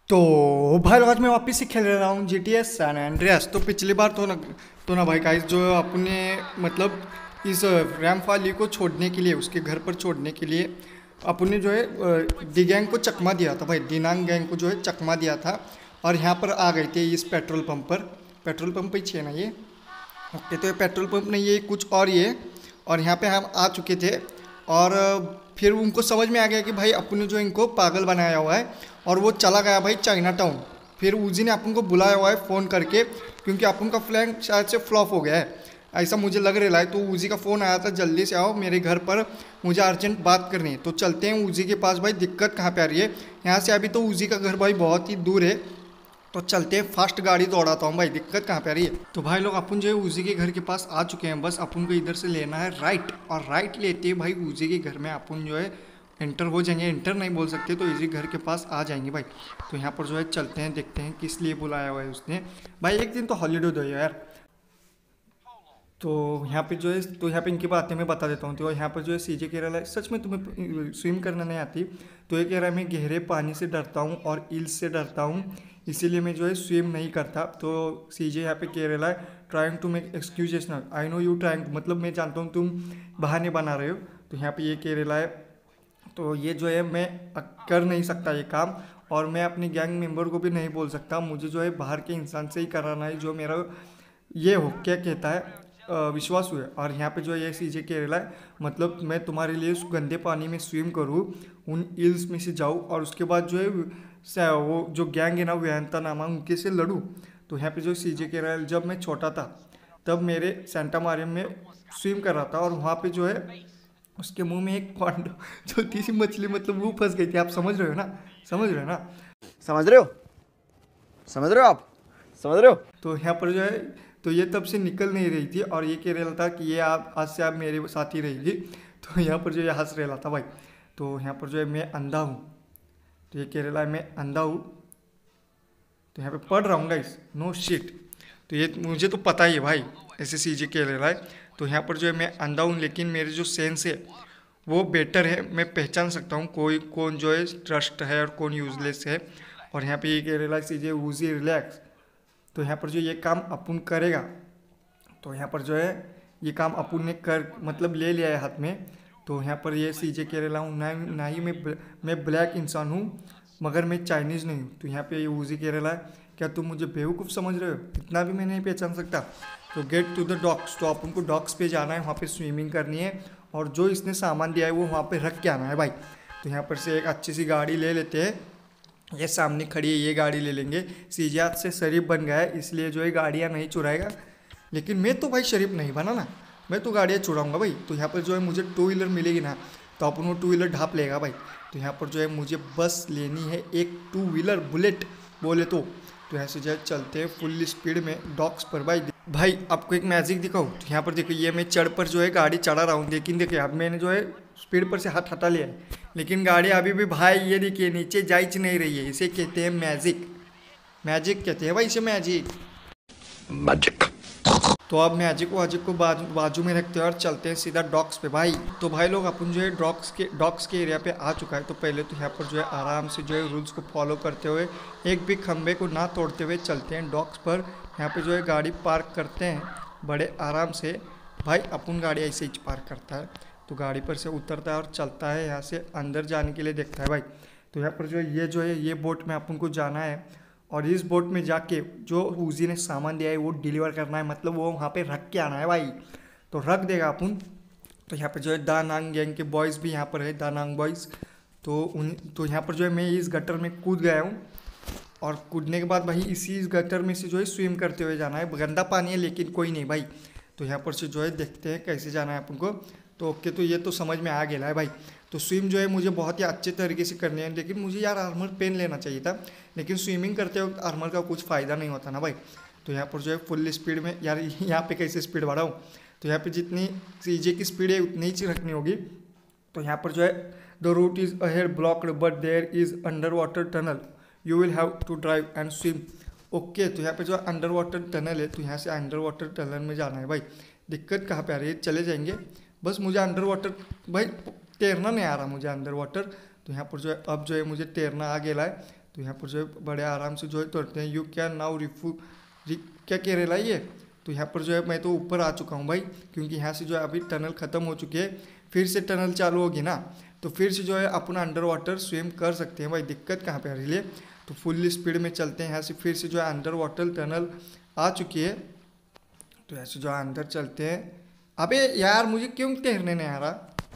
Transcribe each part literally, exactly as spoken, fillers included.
तो भाई लोग आज मैं वापस से खेल रहा हूँ G T S San Andreas. तो पिछली बार तो ना तो ना भाई गाइस जो अपने मतलब इस रैम फाली को छोड़ने के लिए उसके घर पर छोड़ने के लिए अपने जो है दी गैंग को चकमा दिया था भाई, दिनांग गैंग को जो है चकमा दिया था। और यहाँ पर आ गए थे इस पेट्रोल पंप पर। पेट्रोल पंप ही है ना ये। ओके, तो ये पेट्रोल पंप नहीं, ये कुछ और ये। और यहाँ पे हम आ चुके थे और फिर उनको समझ में आ गया कि भाई अपन ने जो इनको पागल बनाया हुआ है और वो चला गया भाई चाइना टाउन। फिर उजी ने अपन को बुलाया हुआ है फ़ोन करके, क्योंकि अपन का प्लान शायद से फ्लॉप हो गया है, ऐसा मुझे लग रहा है। तो उजी का फ़ोन आया था, जल्दी से आओ मेरे घर पर, मुझे अर्जेंट बात करनी है। तो चलते हैं उजी के पास। भाई दिक्कत कहाँ पे आ रही है यहाँ से, अभी तो उजी का घर भाई बहुत ही दूर है। तो चलते हैं, फास्ट गाड़ी दौड़ाता हूँ भाई, दिक्कत कहाँ पे आ रही है। तो भाई लोग अपन जो है उजी के घर के पास आ चुके हैं। बस अपन को इधर से लेना है राइट, और राइट लेते हैं भाई उजी के घर में अपन जो है एंटर हो जाएंगे। एंटर नहीं बोल सकते, तो इसी घर के पास आ जाएंगे भाई। तो यहाँ पर जो है चलते हैं, देखते हैं किस लिए बुलाया हुआ है उसने। भाई एक दिन तो हॉलीडे दो यार। तो यहाँ पे जो है तो यहाँ पे इनकी बातें मैं बता देता हूँ। तो यहाँ पर जो है सीजे कह रहा है सच में तुम्हें स्विम करना नहीं आती। तो ये कह रहा है मैं गहरे पानी से डरता हूँ और इल्स से डरता हूँ, इसीलिए मैं जो है स्विम नहीं करता। तो सीजे यहाँ पे कह रहा है ट्राइंग टू मेक एक्सक्यूजेस ना, आई नो यू ट्राइंग, मतलब मैं जानता हूँ तुम बहाने बना रहे हो। तो यहाँ पे ये कह रहा है तो ये जो है मैं कर नहीं सकता ये काम, और मैं अपने गैंग मेंबर को भी नहीं बोल सकता। मुझे जो है बाहर के इंसान से ही कराना है जो मेरा ये हो क्या कहता है विश्वास हुआ। और यहाँ पे जो है ये सीजे कह रहा है मतलब मैं तुम्हारे लिए उस गंदे पानी में स्विम करूँ, उन इल्स में से जाऊँ, और उसके बाद जो है वो जो गैंग है ना वेहंता नामा उनके से लड़ूँ। तो यहाँ पे जो सीजे कह रहा है जब मैं छोटा था तब मेरे सेंटा मारियम में स्विम कर रहा था, और वहाँ पे जो है उसके मुंह में एक पांडो छोटी सी मछली, मतलब वो फंस गई थी। आप समझ रहे हो ना, समझ रहे हो ना, समझ रहे हो समझ रहे हो आप समझ रहे हो। तो यहाँ पर जो है तो ये तब से निकल नहीं रही थी, और ये कह रहा था कि ये आप आज से आप मेरे साथ ही रहेगी। तो यहाँ पर जो ये हंस रहा था भाई। तो यहाँ पर जो है मैं अंधा हूँ, तो ये कह रहा है मैं अंधा हूँ। तो यहाँ पे पढ़ रहा हूँ गाइस, नो शिट। तो ये मुझे तो पता ही है भाई, ऐसे सीजे कह रहा है। तो यहाँ पर जो है मैं अंधा हूँ, लेकिन मेरे जो सेंस है वो बेटर है, मैं पहचान सकता हूँ कोई कौन जो है ट्रस्ट है और कौन यूजलेस है। और यहाँ पे ये कह रहा है सीजे वूजी रिलैक्स। तो यहाँ पर जो ये काम अपन करेगा, तो यहाँ पर जो है ये काम अपन ने कर मतलब ले लिया है हाथ में। तो यहाँ पर ये सीजे कह रहा हूँ ना ना ही मैं मैं ब्लैक इंसान हूँ, मगर मैं चाइनीज़ नहीं हूँ। तो यहाँ पे ये वूजी कह रहा है क्या तुम मुझे बेवकूफ़ समझ रहे हो, इतना भी मैं नहीं पहचान सकता। तो गेट टू द डॉक्स, तो अपन को डॉक्स पे जाना है, वहाँ पे स्विमिंग करनी है, और जो इसने सामान दिया है वो वहाँ पे रख के आना है भाई। तो यहाँ पर से एक अच्छी सी गाड़ी ले लेते हैं, ये सामने खड़ी है ये गाड़ी ले लेंगे। सीजात से शरीफ बन गया है, इसलिए जो है गाड़ियाँ नहीं चुराएगा, लेकिन मैं तो भाई शरीफ नहीं बना ना, मैं तो गाड़ियाँ चुराऊँगा भाई। तो यहाँ पर जो है मुझे टू व्हीलर मिलेगी ना, तो अपन वो टू व्हीलर ढाप लेगा भाई। तो यहाँ पर जो है मुझे बस लेनी है एक टू व्हीलर बुलेट बोले तो। तो यहाँ से जो है चलते हैं फुल स्पीड में डॉक्स पर भाई। भाई आपको एक मैजिक दिखाऊँ, तो यहाँ पर देखो ये मैं चढ़ पर जो है गाड़ी चढ़ा रहा हूँ, लेकिन देखिए अब मैंने जो है स्पीड पर से हाथ हटा लिया है, लेकिन गाड़ी अभी भी भाई ये देखिए नीचे जाइच नहीं रही है। इसे कहते हैं मैजिक, मैजिक कहते हैं भाई इसे, मैजिक मैजिक। तो अब मैजिक वाजिक को बाजू बाजू में रखते हैं और चलते हैं सीधा डॉक्स पे भाई। तो भाई लोग अपन जो है डॉक्स के डॉक्स के एरिया पे आ चुका है। तो पहले तो यहाँ पर जो है आराम से जो है रूल्स को फॉलो करते हुए, एक भी खंबे को ना तोड़ते हुए चलते हैं डॉक्स पर। यहाँ पे जो है गाड़ी पार्क करते हैं बड़े आराम से भाई। अपन गाड़ी ऐसे ही पार्क करता है, तो गाड़ी पर से उतरता है और चलता है यहाँ से अंदर जाने के लिए देखता है भाई। तो यहाँ पर जो है ये जो है ये बोट में अपन को जाना है, और इस बोट में जाके जो उजी ने सामान दिया है वो डिलीवर करना है, मतलब वो वहाँ पे रख के आना है भाई। तो रख देगा अपन। तो यहाँ पे जो है दानांग गैंग के बॉयज़ भी यहाँ पर है, दानांग बॉयज़। तो उन तो यहाँ पर जो है मैं इस गटर में कूद गया हूँ, और कूदने के बाद भाई इसी इस गटर में से जो है स्विम करते हुए जाना है। गंदा पानी है लेकिन कोई नहीं भाई। तो यहाँ पर से जो है देखते हैं कैसे जाना है अपन को। तो ओके, तो ये तो समझ में आ गया है भाई। तो स्विम जो है मुझे बहुत ही अच्छे तरीके से करनी है, लेकिन मुझे यार आर्मर पेन लेना चाहिए था, लेकिन स्विमिंग करते वक्त आर्मर का कुछ फ़ायदा नहीं होता ना भाई। तो यहाँ पर जो है फुल स्पीड में, यार यहाँ पे कैसे स्पीड बढ़ाऊँ, तो यहाँ पे जितनी सीजे की स्पीड है उतनी ही रखनी होगी। तो यहाँ पर जो है the route is ahead blocked but there is under water tunnel, you will have to drive and swim. Okay, तो यहाँ पे जो अंडर वाटर टनल है, तो यहाँ से अंडर वाटर टनल में जाना है भाई। दिक्कत कहाँ पे आ रही है, चले जाएंगे, बस मुझे अंडर वाटर भाई तैरना नहीं आ रहा मुझे अंडर वाटर। तो यहाँ पर जो है अब जो है मुझे तैरना आ गया है। तो यहाँ पर जो है बड़े आराम से जो है तोड़ते हैं। यू कैन नाउ रिफू रि, क्या कह रहे है ये। तो यहाँ पर जो है मैं तो ऊपर आ चुका हूँ भाई, क्योंकि यहाँ से जो है अभी टनल ख़त्म हो चुकी है, फिर से टनल चालू होगी ना, तो फिर से जो है अपन अंडर वाटर स्विम कर सकते हैं भाई। दिक्कत कहाँ पे आ रही है। तो फुल स्पीड में चलते हैं यहाँ से, फिर से जो है अंडर वाटर टनल आ चुकी है। तो ऐसे जो है अंदर चलते हैं। अबे यार मुझे क्यों तैरने नहीं आ रहा।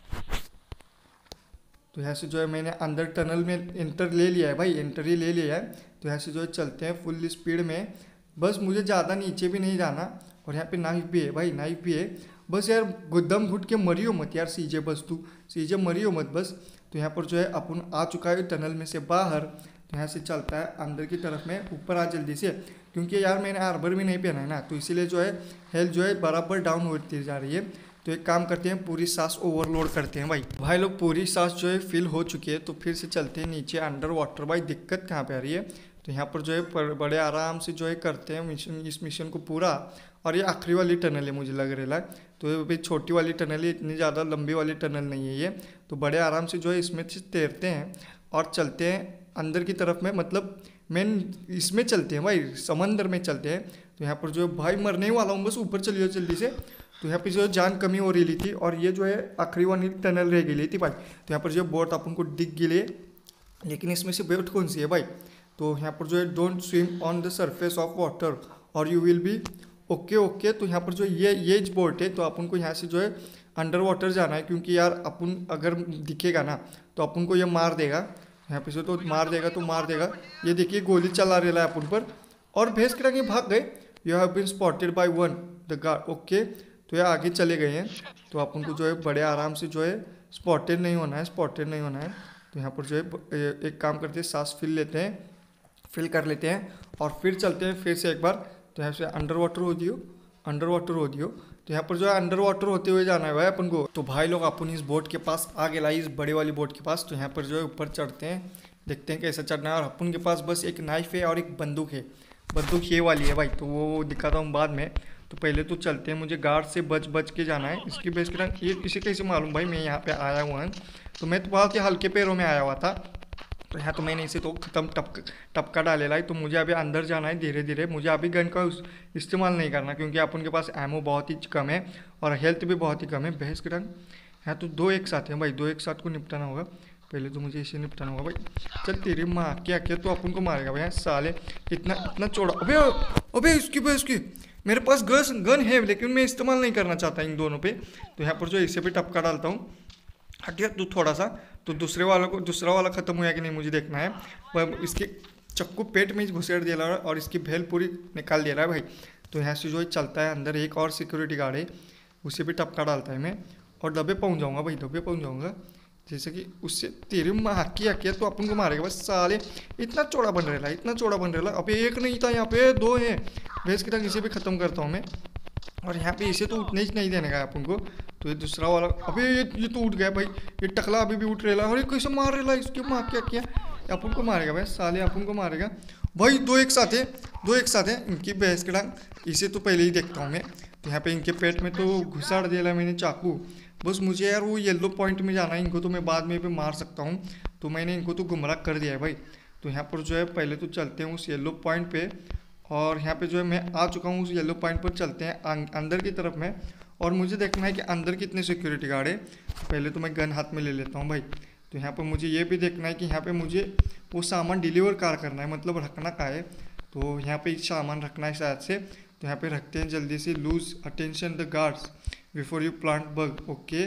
तो यहाँ से जो है मैंने अंदर टनल में एंटर ले लिया है भाई, एंटर ही ले लिया है। तो यहाँ से जो है चलते हैं फुल स्पीड में। बस मुझे ज़्यादा नीचे भी नहीं जाना, और यहाँ पे नाइफ भी है भाई, नाइफ भी है। बस यार गुद्दम घुट के मरियो मत यार सीजे, बस तू सीजे मरियो मत बस। तो यहाँ पर जो है अपन आ चुका है टनल में से बाहर। तो यहाँ से चलता है अंदर की तरफ में। ऊपर आ जल्दी से, क्योंकि यार मैंने आर्बर भी नहीं पहना है ना, तो इसीलिए जो है हेल्थ जो है बराबर डाउन होती जा रही है। तो एक काम करते हैं, पूरी सांस ओवरलोड करते हैं भाई। भाई लोग पूरी सांस जो है फिल हो चुकी है, तो फिर से चलते हैं नीचे अंडर वाटर। भाई दिक्कत कहाँ पे आ रही है। तो यहाँ पर जो है बड़े आराम से जो है करते हैं मिशन, इस मिशन को पूरा। और ये आखिरी वाली टनल है मुझे लग रहा है। तो भाई छोटी वाली टनल है, इतनी ज़्यादा लंबी वाली टनल नहीं है ये। तो बड़े आराम से जो है इसमें से तैरते हैं और चलते हैं अंदर की तरफ में, मतलब मेन इसमें चलते हैं भाई, समंदर में चलते हैं। तो यहाँ पर जो है भाई मरने ही वाला हूँ, बस ऊपर चलिए जल्दी से। तो यहाँ पे जो है जान कमी हो रही थी, और ये जो है आखिरी वाली टनल रह गई थी भाई। तो यहाँ पर जो है बोट अपन को दिख गई, लेकिन इसमें से बोट कौन सी है भाई। तो यहाँ पर जो है don't swim on the surface of water और you will be okay okay. तो यहाँ पर जो ये ये बोट है, तो अपन को यहाँ से जो है अंडर वाटर जाना है, क्योंकि यार अपन अगर दिखेगा ना तो अपन को ये मार देगा। यहाँ पे से तो मार देगा तो मार देगा। ये देखिए गोली चला रहा है अपन पर, और भैंस के रंग भाग गए। You have been spotted by one the guard. Okay, तो ये आगे चले गए हैं। तो अपन को जो है बड़े आराम से जो है स्पॉटेड नहीं होना है, स्पॉटेड नहीं होना है। तो यहाँ पर जो है एक काम करते हैं, सांस फिल लेते हैं, फिल कर लेते हैं, और फिर चलते हैं फिर से एक बार। तो यहाँ से अंडर वाटर हो दियो, अंडर वाटर हो दियो। तो यहाँ पर जो है अंडर वाटर होते हुए जाना है भाई अपन को। तो भाई लोग अपन इस बोट के पास आ गए, लाई इस बड़े वाली बोट के पास। तो यहाँ पर जो है ऊपर चढ़ते हैं, देखते हैं कैसे चढ़ना है। और अपन के पास बस एक नाइफ है और एक बंदूक है। बंदूक ये वाली है भाई, तो वो दिखाता हूँ बाद में। तो पहले तो चलते हैं, मुझे गार्ड से बच बच के जाना है। इसकी बेस के रंग ये इसे कैसे मालूम भाई मैं यहाँ पे आया हुआ हूँ। तो मैं तो बहुत ही हल्के पैरों में आया हुआ था। तो यहाँ तो मैंने इसे तो खत्म टपक टपका डालेला है। तो मुझे अभी अंदर जाना है धीरे धीरे। मुझे अभी गन का इस्तेमाल नहीं करना, क्योंकि अपन के पास एमओ बहुत ही कम है और हेल्थ भी बहुत ही कम है। भैंस के रंग यहाँ तो दो एक साथ हैं भाई, दो एक साथ को निपटाना होगा। पहले तो मुझे इसे निपटाना होगा भाई। चल तेरी माँ क्या क्या, तो अपन को मारेगा भाई साले, इतना इतना चौड़ा। अबे अबे इसकी भाई इसकी मेरे पास गन गन है, लेकिन मैं इस्तेमाल नहीं करना चाहता इन दोनों पे। तो यहाँ पर जो इसे भी टपका डालता हूँ। हटिया तू थोड़ा सा। तो दूसरे वाला को दूसरा वाला खत्म हुआ कि नहीं मुझे देखना है। वह इसके चक्कू पेट में घुसेड़ दे रहा है और इसकी भेल पूरी निकाल दे रहा है भाई। तो यहाँ से जो है चलता है अंदर, एक और सिक्योरिटी गार्ड है, उसे भी टपका डालता है मैं, और दबे पहुँच जाऊँगा भाई, दबे पहुँच जाऊँगा। जैसे कि उससे तेरी माँ किया किया तो अपन को मारेगा बस साले। इतना चौड़ा बन रहा है, इतना चौड़ा बन रहा है। अबे एक नहीं था यहाँ पे, दो है। भैंस की तरह इसे भी खत्म करता हूँ मैं। और यहाँ पे इसे तो उठने ही नहीं देने का अपन को। तो ये दूसरा वाला, अबे ये ये तो उठ गया भाई, ये टकला अभी भी उठ रहा है। अरे कैसे मार रहा है इसकी माँ, क्या किया। अपन को मारेगा भाई साले, अपन को मारेगा भाई। दो एक साथ है, दो एक साथ है इनकी भैंस के टांग। इसे तो पहले ही देखता हूँ मैं। तो यहाँ पे इनके पेट में तो घुसाड़ दिया मैंने चाकू। बस मुझे यार वो येलो पॉइंट में जाना है। इनको तो मैं बाद में भी मार सकता हूँ, तो मैंने इनको तो गुमराह कर दिया है भाई। तो यहाँ पर जो है पहले तो चलते हैं उस येलो पॉइंट पे, और यहाँ पे जो है मैं आ चुका हूँ उस येलो पॉइंट पर। चलते हैं अंदर की तरफ में, और मुझे देखना है कि अंदर कितने सिक्योरिटी गार्ड है। पहले तो मैं गन हाथ में ले लेता हूँ भाई। तो यहाँ पर मुझे ये भी देखना है कि यहाँ पे मुझे वो सामान डिलीवर कार करना है, मतलब रखना का है। तो यहाँ पे सामान रखना है शायद से। तो यहाँ पे रखते हैं जल्दी से। Lose attention the guards before you plant bug. Okay,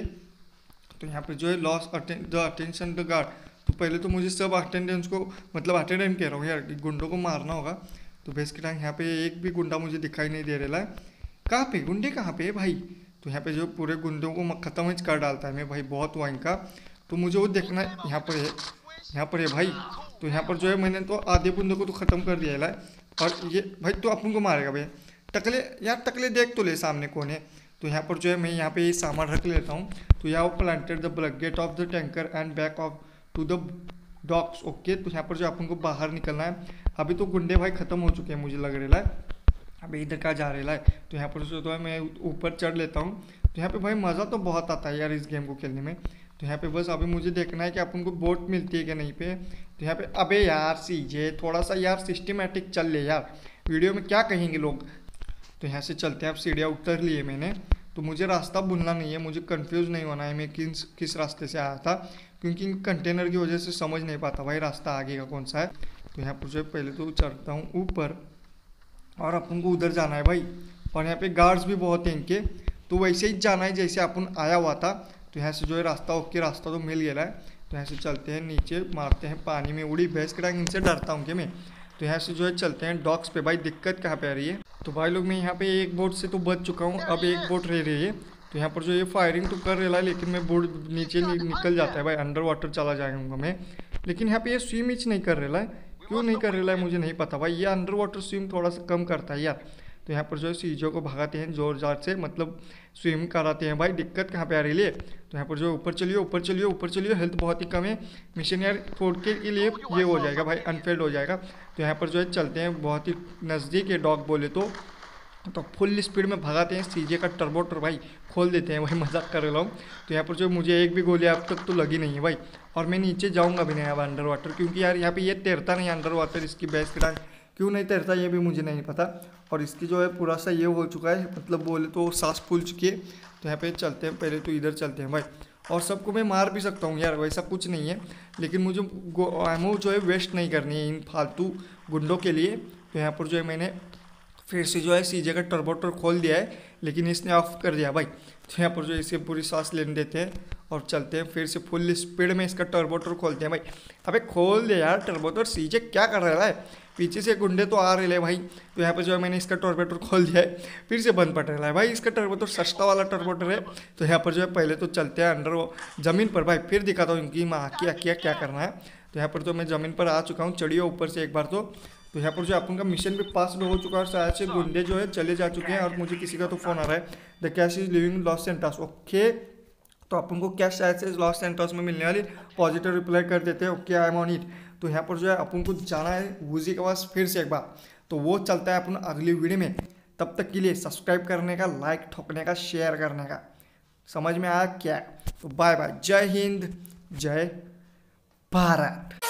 तो यहाँ पे जो है loss the attention the guard. तो पहले तो मुझे सब अटेंडेंस को, मतलब अटेंडेंट कह रहा हूँ यार, गुंडों को मारना होगा। तो भैंस के टांग यहाँ पे एक भी गुंडा मुझे दिखाई नहीं दे रहा है। कहाँ पे गुंडे, कहाँ पे है भाई। तो यहाँ पे जो पूरे गुंडों को खत्म ही कर डालता है मैं भाई, बहुत हुआ इनका। तो मुझे वो देखना है, यहाँ पर है, यहाँ पर है भाई। तो यहाँ पर जो है मैंने तो आधे गुंडों को तो ख़त्म कर दिया है। और ये भाई तो अपन को मारेगा भैया। टकले यार, टकले देख तो ले सामने कौन है। तो यहाँ पर जो है मैं यहाँ पे ये सामान रख लेता हूँ। तो यहाँ planted the blood gate of the tanker and back off to the docks. Okay, तो यहाँ पर जो अपन को बाहर निकलना है। अभी तो गुंडे भाई ख़त्म हो चुके हैं मुझे लग रहा है। अभी इधर का जा रहा है। तो यहाँ पर जो तो है मैं ऊपर चढ़ लेता हूँ। तो यहाँ पे भाई मज़ा तो बहुत आता है यार इस गेम को खेलने में। तो तो यहाँ पे बस अभी मुझे देखना है कि अपन को बोट मिलती है कि नहीं पे। तो यहाँ पे अबे यार सीजे थोड़ा सा यार सिस्टमेटिक चल ले यार, वीडियो में क्या कहेंगे लोग। तो यहाँ से चलते हैं, अब सीढ़ियाँ उतर लिए मैंने, तो मुझे रास्ता भूलना नहीं है, मुझे कंफ्यूज नहीं होना है मैं किस किस रास्ते से आया था, क्योंकि कंटेनर की वजह से समझ नहीं पाता भाई रास्ता आगे का कौन सा है। तो यहाँ पर जो है पहले तो चढ़ता हूँ ऊपर और अपन को उधर जाना है भाई, और यहाँ पे गार्ड्स भी बहुत हैं इनके, तो वैसे ही जाना है जैसे अपन आया हुआ था। तो यहाँ से जो है रास्ता ओके, रास्ता तो मिल गया है। तो यहाँ से चलते हैं नीचे, मारते हैं पानी में उड़ी भैंस के टांग, इनसे डरता हूँ कि मैं। तो यहाँ से जो है चलते हैं डॉक्स पे। भाई दिक्कत कहाँ पे आ रही है, तो भाई लोग मैं यहाँ पे एक बोट से तो बच चुका हूँ, अब एक बोट रह रही है। तो यहाँ पर जो ये फायरिंग तो कर रहा है, लेकिन मैं बोट नीचे निकल जाता है भाई, अंडर वाटर चला जाऊँगा मैं। लेकिन यहाँ पे ये स्विम इच नहीं कर रहा है, क्यों नहीं कर रहा है मुझे नहीं पता भाई, ये अंडर वाटर स्विम थोड़ा सा कम करता है यार। तो यहाँ पर जो है सीजो को भगाते हैं जोर जार से, मतलब स्विम कराते हैं भाई। दिक्कत कहाँ पे आ रही है, तो यहाँ पर जो ऊपर चलिए ऊपर चलिए ऊपर चलिए, हेल्थ बहुत ही कम है, मिशन यार फोड़ के लिए ये हो जाएगा भाई, अनफेल्ड हो जाएगा। तो यहाँ पर जो है चलते हैं, बहुत ही नज़दीक है डॉग बोले तो तो फुल स्पीड में भगाते हैं, सीजे का टर्बोटर भाई खोल देते हैं भाई, मजाक कर रहा हूँ। तो यहाँ पर जो मुझे एक भी गोली अब तक तो लगी नहीं है भाई, और मैं नीचे जाऊँगा भी नहीं अब अंडर वाटर, क्योंकि यार यहाँ पे ये तैरता नहीं अंडर वाटर, इसकी भैंस की टांग क्यों नहीं तैरता ये भी मुझे नहीं पता। और इसकी जो है पूरा सा ये हो चुका है, मतलब बोले तो सांस फूल चुकी है। तो यहाँ पे चलते हैं, पहले तो इधर चलते हैं भाई, और सबको मैं मार भी सकता हूँ यार, वैसा कुछ नहीं है, लेकिन मुझे एमो जो है वेस्ट नहीं करनी है इन फालतू गुंडों के लिए। तो यहाँ पर जो है मैंने फिर से जो है सीजे का टर्बोटर खोल दिया है, लेकिन इसने ऑफ कर दिया भाई। तो यहाँ पर जो इसे पूरी सांस लेने देते हैं और चलते हैं फिर से फुल स्पीड में, इसका टर्बोटर खोलते हैं भाई। अबे खोल दे यार टर्बोटर, सीजे क्या कर रहा है, पीछे से गुंडे तो आ रहे हैं भाई। तो यहाँ पर जो है मैंने इसका टर्बोटर खोल दिया है, फिर से बंद पड़ रहा है भाई, इसका टर्बोटर सस्ता वाला टर्बोटर है। तो यहाँ पर जो है पहले तो चलते हैं अंडर वो ज़मीन पर भाई, फिर दिखाता हूँ इनकी माँ क्या क्या क्या करना है। तो यहाँ पर तो मैं ज़मीन पर आ चुका हूँ, चढ़िए ऊपर से एक बार। तो तो यहाँ पर जो अपन का मिशन भी पास हो चुका है, शायद से गुंडे जो है चले जा चुके हैं, और मुझे किसी का तो फ़ोन आ रहा है, the cash is leaving Los Santos. Okay, तो अपन को कैश शायद से लॉस सेंटर्स में मिलने वाली, पॉजिटिव रिप्लाई कर देते हैं, okay I am on it. तो यहाँ पर जो है अपन को जाना है वूजी के पास फिर से एक बार, तो वो चलता है अपन अगली वीडियो में। तब तक के लिए सब्सक्राइब करने का, लाइक ठोकने का, शेयर करने का, समझ में आया क्या। तो बाय बाय, जय हिंद, जय भारत।